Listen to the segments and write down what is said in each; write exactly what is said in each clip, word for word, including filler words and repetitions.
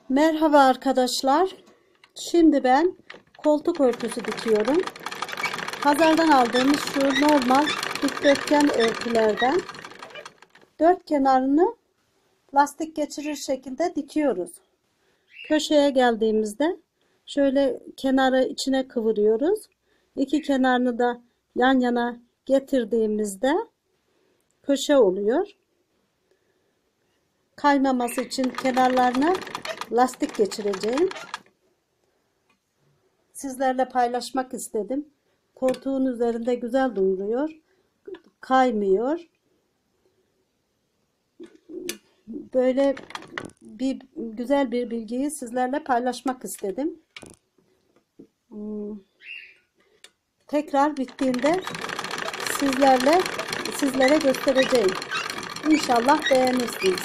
Merhaba arkadaşlar. Şimdi ben koltuk örtüsü dikiyorum. Pazardan aldığımız şu normal dikdörtgen örtülerden dört kenarını lastik geçirir şekilde dikiyoruz. Köşeye geldiğimizde şöyle kenarı içine kıvırıyoruz. İki kenarını da yan yana getirdiğimizde köşe oluyor. Kaymaması için kenarlarına lastik geçireceğim. Sizlerle paylaşmak istedim. Koltuğun üzerinde güzel duruyor. Kaymıyor. Böyle bir güzel bir bilgiyi sizlerle paylaşmak istedim. Tekrar bittiğinde sizlerle sizlere göstereceğim. İnşallah beğenirsiniz.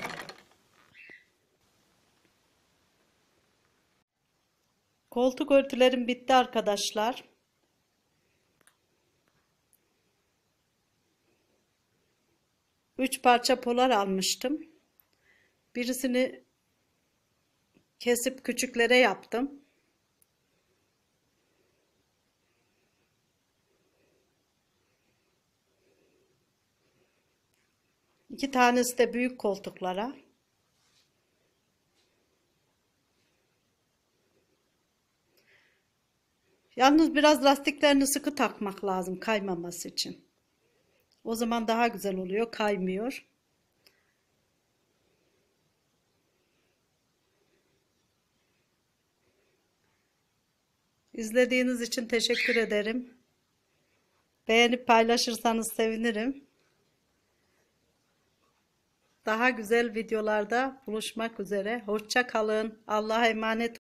Koltuk örtülerim bitti arkadaşlar. Üç parça polar almıştım. Birisini kesip küçüklere yaptım. İki tanesi de büyük koltuklara. Yalnız biraz lastiklerini sıkı takmak lazım kaymaması için. O zaman daha güzel oluyor, kaymıyor. İzlediğiniz için teşekkür ederim. Beğenip paylaşırsanız sevinirim. Daha güzel videolarda buluşmak üzere. Hoşça kalın. Allah'a emanet